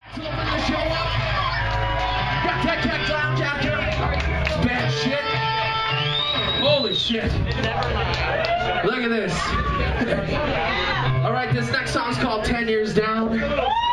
Got that cat clown capture. Bad shit. Holy shit. Look at this. Alright, this next song's called 10 Years Down.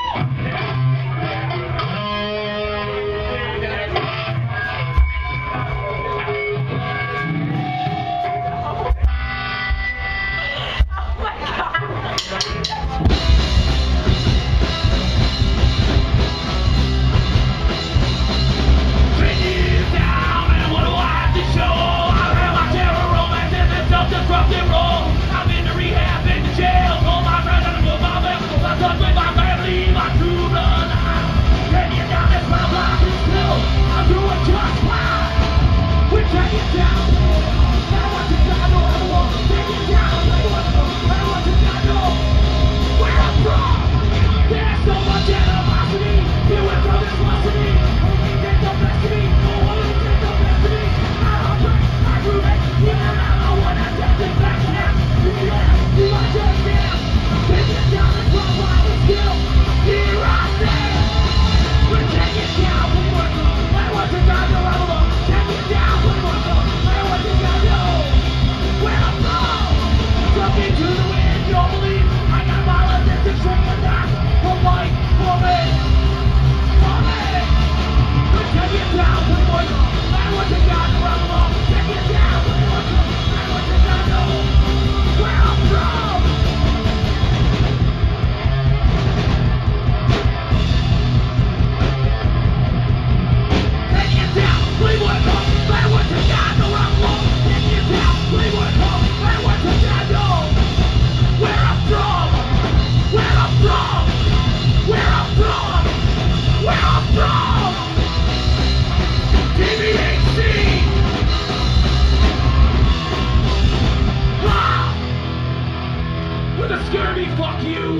Fuck you!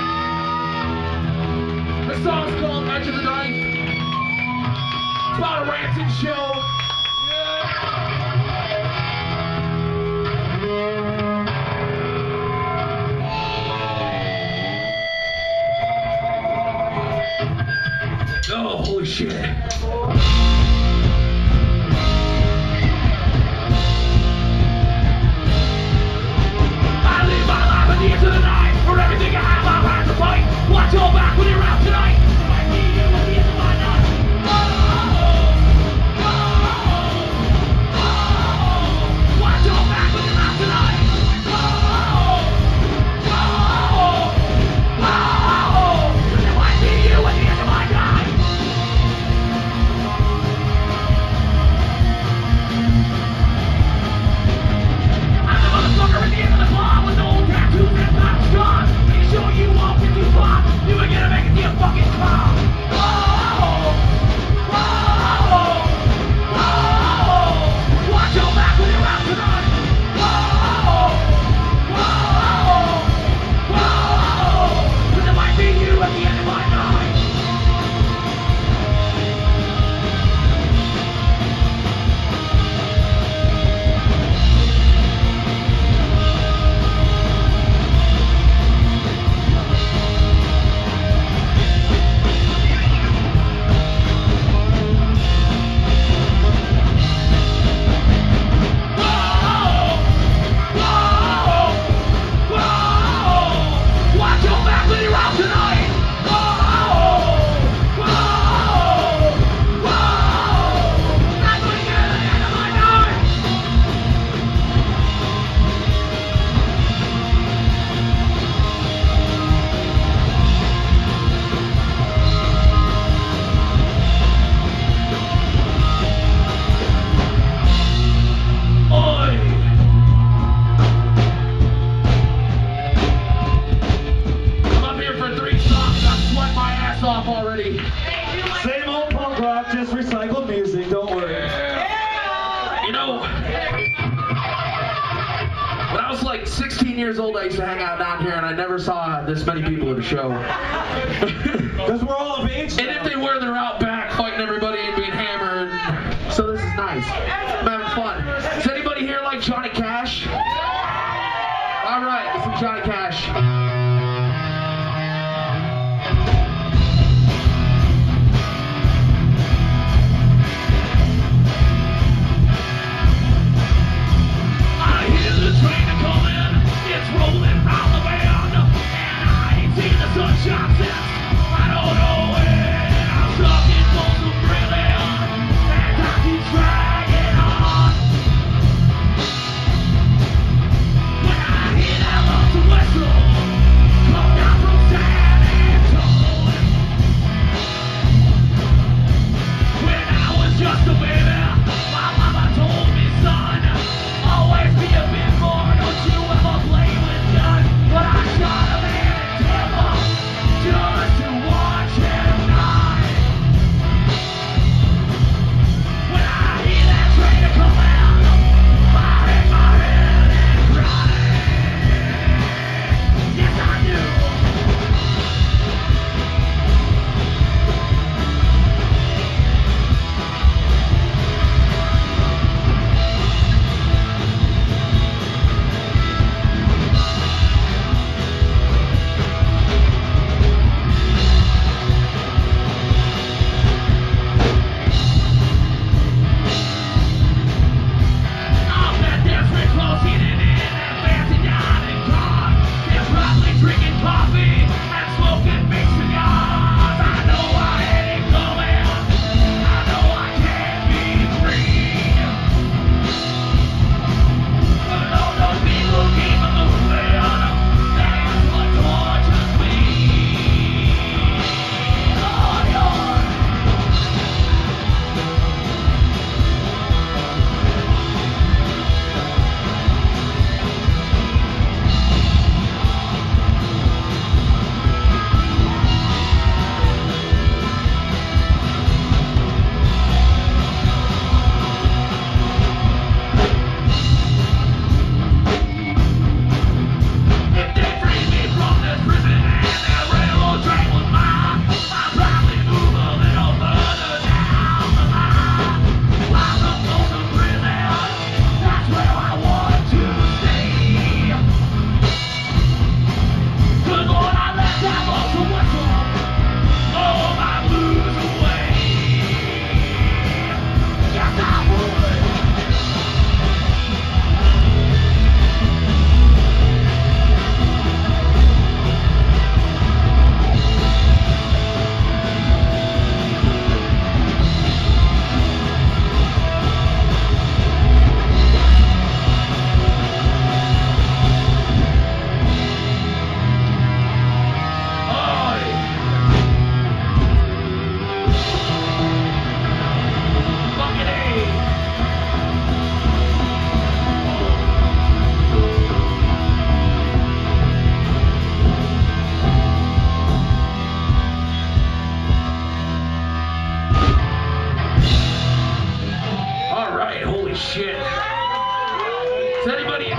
The song's called Edge of the Knife. It's about a ranting show. Oh, holy shit. To the night, for everything I have, I've had to fight. Watch your back when you're out tonight. I need you at the end of my night. Watch your back when you're out tonight. Because if I see you at the end of my night. I'm the motherfucker at the end of the club with no tattoos and not gone. Make sure you walk if you pop. You ain't gonna make it to your fucking car. Watch your back when you're out tonight. Because it might be you at the end of my night. Already. Same old punk rock, just recycled music, don't worry. Yeah. You know, when I was like 16 years old, I used to hang out down here and I never saw this many people at a show. Because we're all of age now. And if they were, they're out back fighting everybody and being hammered. So this is nice. I'm having fun. Does anybody here like Johnny Cash? Alright, this is Johnny Cash.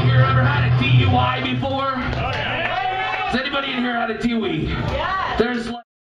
here ever had a DUI before? Has anybody in here had a DUI? Yes. There's like